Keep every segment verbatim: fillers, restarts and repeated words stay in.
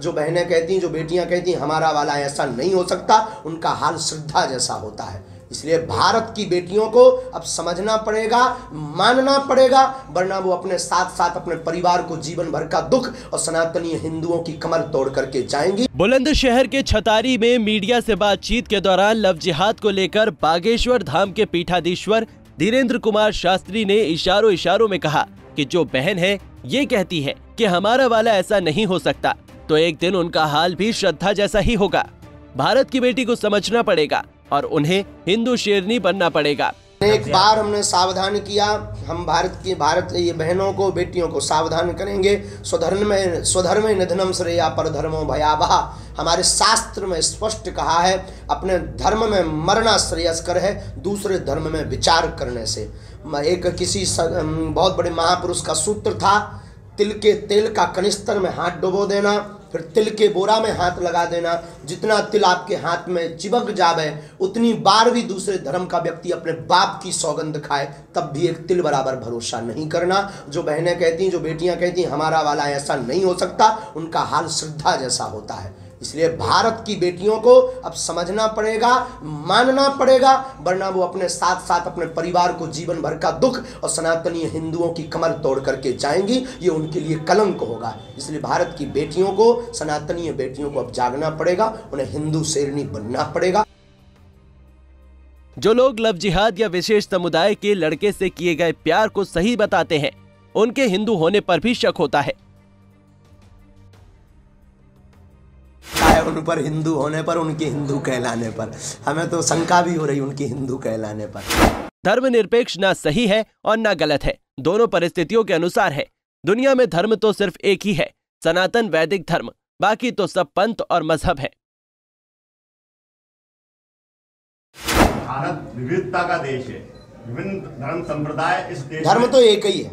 जो बहनें कहती, जो बेटियां कहती हमारा वाला ऐसा नहीं हो सकता, उनका हाल श्रद्धा जैसा होता है। इसलिए भारत की बेटियों को अब समझना पड़ेगा, मानना पड़ेगा, वरना वो अपने साथ साथ अपने परिवार को जीवन भर का दुख और सनातनी हिंदुओं की कमर तोड़ करके जाएंगी। बुलंदशहर के छतारी में मीडिया से बातचीत के दौरान लव जिहाद को लेकर बागेश्वर धाम के पीठाधीश्वर धीरेन्द्र कुमार शास्त्री ने इशारों इशारों में कहा कि जो बहन है ये कहती है कि हमारा वाला ऐसा नहीं हो सकता, तो एक दिन उनका हाल भी श्रद्धा जैसा ही होगा। भारत की बेटी को समझना पड़ेगा और उन्हें हिंदू शेरनी बनना पड़ेगा। एक बार हमने सावधान किया, हम भारत की भारत ये बहनों को, बेटियों को सावधान करेंगे। स्वधर्म में स्वधर्म निधनम श्रेया परधर्मो भयावहा, हमारे शास्त्र में स्पष्ट कहा है, अपने धर्म में मरना श्रेयस्कर है दूसरे धर्म में विचार करने से। एक किसी बहुत बड़े महापुरुष का सूत्र था, तिल के तेल का कनिस्तर में हाथ डुबो देना, फिर तिल के बोरा में हाथ लगा देना। जितना तिल आपके हाथ में चिपक जावे उतनी बार भी दूसरे धर्म का व्यक्ति अपने बाप की सौगंध खाए, तब भी एक तिल बराबर भरोसा नहीं करना। जो बहनें कहती, जो बेटियां कहती हमारा वाला ऐसा नहीं हो सकता, उनका हाल श्रद्धा जैसा होता है। इसलिए भारत की बेटियों को अब समझना पड़ेगा, मानना पड़ेगा, वरना वो अपने साथ साथ अपने परिवार को जीवन भर का दुख और सनातनी हिंदुओं की कमर तोड़ करके जाएंगी। ये उनके लिए कलंक होगा। इसलिए भारत की बेटियों को, सनातनी बेटियों को अब जागना पड़ेगा, उन्हें हिंदू शेरनी बनना पड़ेगा। जो लोग लव जिहाद या विशेष समुदाय के लड़के से किए गए प्यार को सही बताते हैं, उनके हिंदू होने पर भी शक होता है। उन पर हिंदू होने पर, उनके हिंदू कहलाने पर हमें तो शंका भी हो रही उनके हिंदू कहलाने पर। धर्मनिरपेक्ष ना सही है और ना गलत है, दोनों परिस्थितियों के अनुसार है। दुनिया में धर्म तो सिर्फ एक ही है, सनातन वैदिक धर्म, बाकी तो सब पंथ और मजहब है। भारत विविधता का देश है, विभिन्न धर्म संप्रदाय इस देश धर्म तो एक ही है,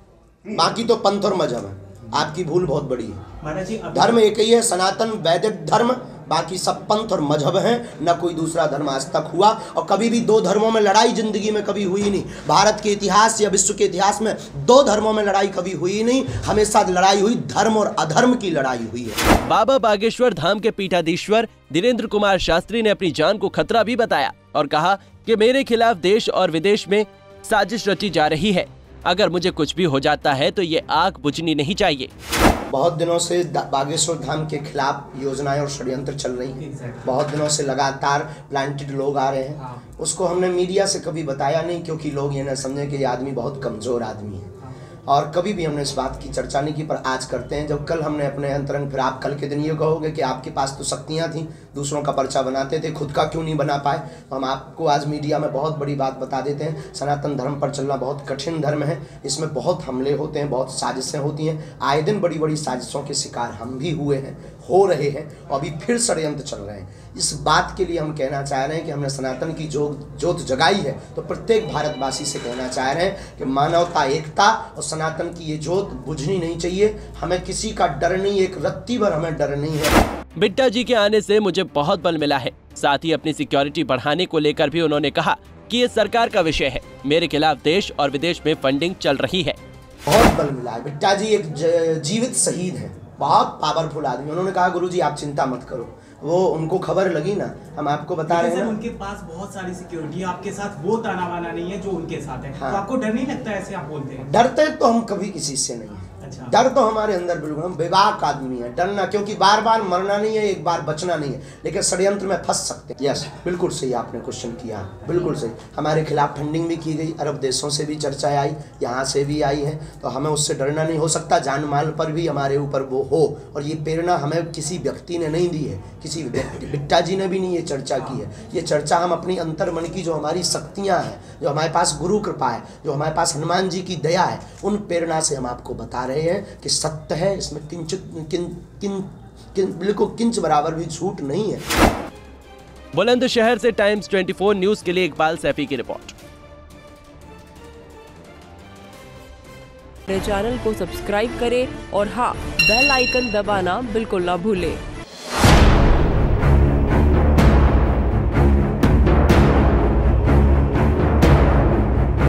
बाकी तो पंथ और मजहब है। आपकी भूल बहुत बड़ी है। धर्म एक ही है, सनातन वैदिक धर्म, बाकी सब पंथ और मजहब हैं। न कोई दूसरा धर्म आज तक हुआ, और कभी भी दो धर्मों में लड़ाई जिंदगी में कभी हुई नहीं। भारत के इतिहास या विश्व के इतिहास में दो धर्मों में लड़ाई कभी हुई नहीं, हमेशा लड़ाई हुई धर्म और अधर्म की लड़ाई हुई है। बाबा बागेश्वर धाम के पीठाधीश्वर धीरेन्द्र कुमार शास्त्री ने अपनी जान को खतरा भी बताया और कहा कि मेरे खिलाफ देश और विदेश में साजिश रची जा रही है। अगर मुझे कुछ भी हो जाता है तो ये आग बुझनी नहीं चाहिए। बहुत दिनों से बागेश्वर धाम के खिलाफ योजनाएं और षड्यंत्र चल रही हैं। बहुत दिनों से लगातार प्लांटेड लोग आ रहे हैं। उसको हमने मीडिया से कभी बताया नहीं, क्योंकि लोग ये न समझें कि ये आदमी बहुत कमज़ोर आदमी है, और कभी भी हमने इस बात की चर्चा नहीं की। पर आज करते हैं, जब कल हमने अपने अंतरंग, फिर आप कल के दिन ये कहोगे कि आपके पास तो शक्तियाँ थीं, दूसरों का पर्चा बनाते थे, खुद का क्यों नहीं बना पाए। तो हम आपको आज मीडिया में बहुत बड़ी बात बता देते हैं। सनातन धर्म पर चलना बहुत कठिन धर्म है, इसमें बहुत हमले होते हैं, बहुत साजिशें होती हैं। आए दिन बड़ी बड़ी साजिशों के शिकार हम भी हुए हैं, हो रहे हैं, और अभी फिर षड्यंत्र चल रहे हैं। इस बात के लिए हम कहना चाह रहे हैं कि हमने सनातन की जो जोत जगाई है, तो प्रत्येक भारतवासी से कहना चाह रहे हैं कि मानवता, एकता और सनातन की ये जोत बुझनी नहीं चाहिए। हमें किसी का डर नहीं, एक रत्ती भर हमें डर नहीं है। बिट्टा जी के आने से मुझे बहुत बल मिला है। साथ ही अपनी सिक्योरिटी बढ़ाने को लेकर भी उन्होंने कहा कि ये सरकार का विषय है, मेरे खिलाफ देश और विदेश में फंडिंग चल रही है। बहुत बल मिला है। बिट्टा जी एक जीवित शहीद है, बहुत पावरफुल आदमी। उन्होंने कहा गुरुजी आप चिंता मत करो, वो उनको खबर लगी ना, हम आपको बता रहे हैं ना। उनके पास बहुत सारी सिक्योरिटी है, आपके साथ वो ताना बाना नहीं है जो उनके साथ है। हाँ। तो आपको डर नहीं लगता ऐसे आप बोलते हैं? डरते तो हम कभी किसी से नहीं है। अच्छा। डर तो हमारे अंदर बिल्कुल, हम बेबाक आदमी है। डरना, क्योंकि बार बार मरना नहीं है, एक बार बचना नहीं है, लेकिन षड्यंत्र में फंस सकते हैं। यस, बिल्कुल सही आपने क्वेश्चन किया, बिल्कुल सही। हमारे खिलाफ फंडिंग भी की गई, अरब देशों से भी चर्चा आई, यहाँ से भी आई है, तो हमें उससे डरना नहीं। हो सकता जान माल पर भी हमारे ऊपर वो हो, और ये प्रेरणा हमें किसी व्यक्ति ने नहीं दी है, किसी बिट्टा जी ने भी नहीं ये चर्चा की है। ये चर्चा हम अपनी अंतर मन की, जो हमारी शक्तियाँ हैं, जो हमारे पास गुरु कृपा है, जो हमारे पास हनुमान जी की दया है, उन प्रेरणा से हम आपको बता रहे हैं कि सत्य है, इसमें किंचित किन किन किन बिल्कुल किंच बराबर भी झूठ नहीं है। बुलंदशहर से टाइम्स चौबीस न्यूज के लिए इकबाल सैफी की रिपोर्ट। मेरे चैनल को सब्सक्राइब करें और हाँ, बेल आइकन दबाना बिल्कुल ना भूलें।